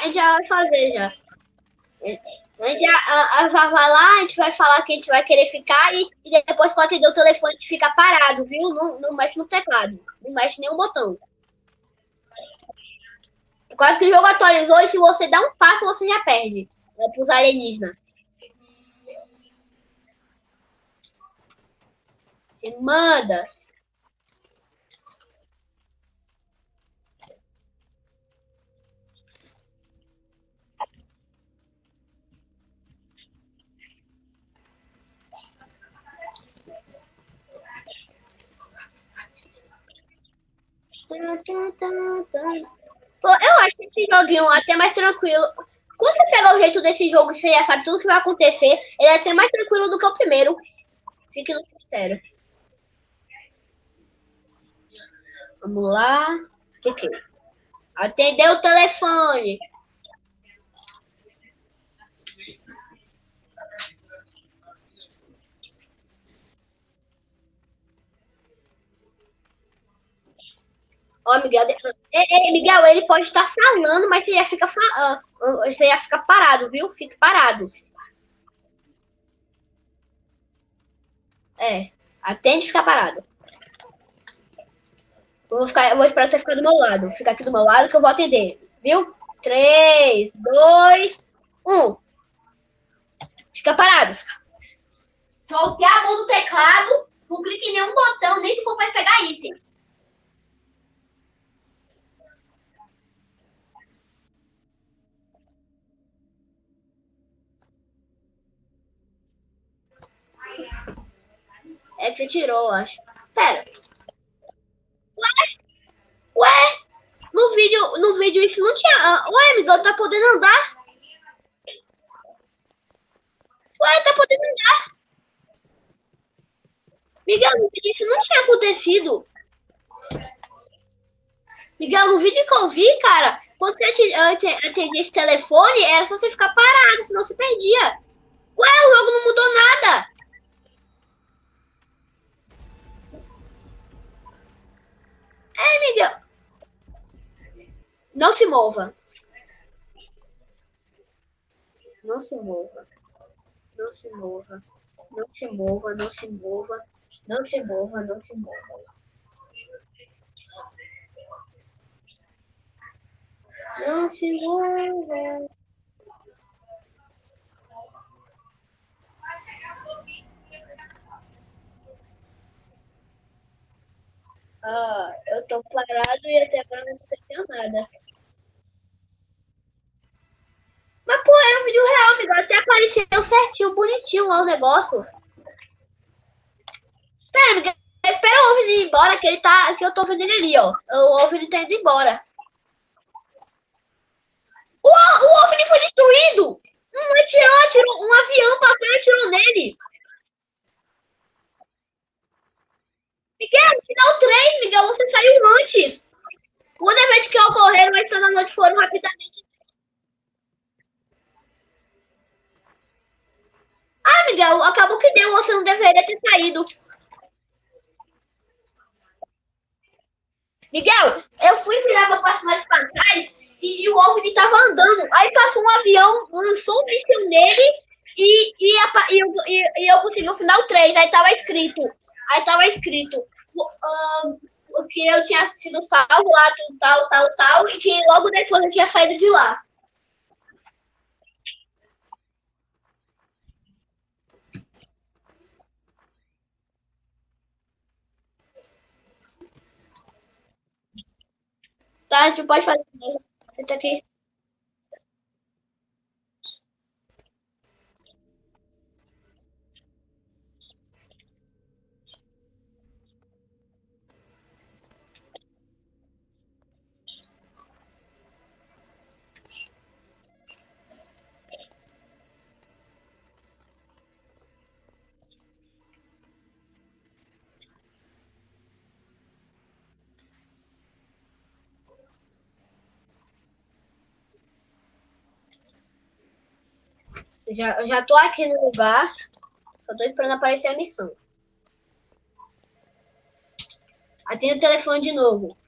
gente já vai fazer já. A gente já vai lá, a gente vai falar que a gente vai querer ficar e depois pode atender o telefone, a gente fica parado, viu? Não mexe no teclado, não mexe nenhum botão. Por causa que o jogo atualizou e se você dá um passo, você já perde. É pros alienígenas. Você manda. Pô, eu acho esse joguinho até mais tranquilo. Quando você pega o jeito desse jogo, você já sabe tudo que vai acontecer. Ele é até mais tranquilo do que o primeiro. Fique no mistério. Vamos lá. O que? Atendeu o telefone. Ó, Miguel, Miguel, ele pode estar falando, mas você ia ficar parado, viu? Fique parado. É, atende e fica parado. Eu vou esperar você ficar do meu lado. Fica aqui do meu lado que eu vou atender, viu? 3, 2, 1. Fica parado. Solte a mão do teclado, não clique em nenhum botão, nem se for para pegar item. É que você tirou, eu acho. Pera. Ué? No vídeo isso não tinha. Ué, Miguel, tá podendo andar? Ué, tá podendo andar? Miguel, no vídeo isso não tinha acontecido. Miguel, no vídeo que eu vi, cara, quando você atendia esse telefone, era só você ficar parado, senão você perdia. Ué, o jogo não mudou nada. É, Miguel. Não se mova. Não se mova. Não se mova. Não se mova, não se mova. Não se mova, não se mova. Não se mova. Ah, eu tô parado e até agora não aconteceu nada. Mas, pô, era um vídeo real, amigo. Até apareceu certinho, bonitinho lá o negócio. Pera, amiga, espera o OVNI ir embora, que eu tô vendo ele ali, ó. O OVNI tá indo embora. O OVNI foi destruído! Um avião passou e atirou nele. Miguel, no final 3, Miguel, você saiu antes. Toda vez que ocorreram, eles estão na noite foram rapidamente. Ah, Miguel, acabou que deu, você não deveria ter saído. Miguel, eu fui virar meu personagem pra trás e o OVNI tava andando. Aí passou um avião, lançou um míssil nele e eu consegui o final 3. Aí tava escrito que eu tinha sido salvo lá, tal, e que logo depois eu tinha saído de lá. Tá, a gente pode fazer. Senta aqui. Eu já tô aqui no lugar, só tô esperando aparecer a missão. Atenda o telefone de novo.